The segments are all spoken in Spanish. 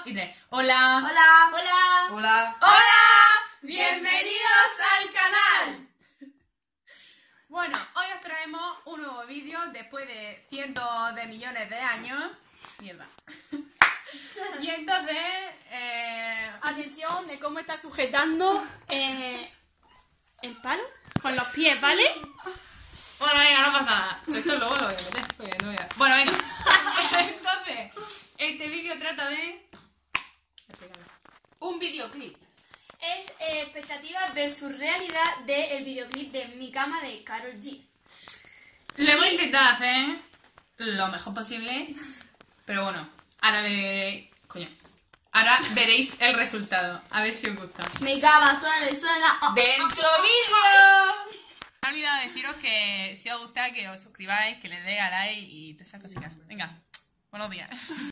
y 3. Hola. Hola. Hola. Hola. ¡Hola! ¡Bienvenidos al canal! Bueno, hoy os traemos un nuevo vídeo después de cientos de millones de años. Mierda. Y entonces... Atención de cómo está sujetando el palo con los pies, ¿vale? Bueno, venga, no pasa nada. Esto luego lo voy a meter. Pues no voy a... Bueno, venga. Entonces, este vídeo trata de... Un videoclip. Es expectativas versus realidad del videoclip de Mi Cama de Karol G. Lo hemos intentado hacer lo mejor posible, pero bueno, ahora ahora veréis el resultado. A ver si os gusta. Mi cama suena y suena. ¡Dentro vídeo! Me he olvidado deciros que si os gusta que os suscribáis, que le deis a like y todas esas cositas. Venga, buenos días.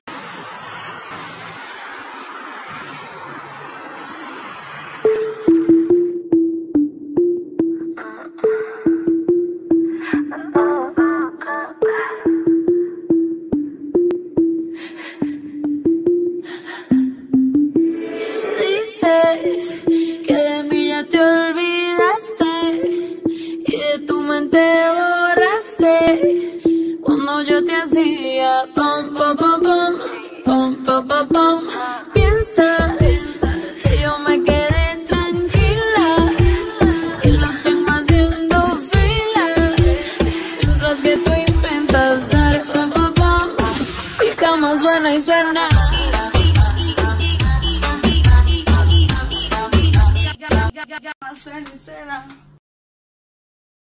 Dices que de mí ya te olvidaste y de tu mente borraste cuando yo te hacía pam pam pam pam pam pam pam pam. Piensas que yo me quedé tranquila y los tengo haciendo fila mientras que tú intentas dar pam pam pam. Mi cama suena y suena. Suena y suena.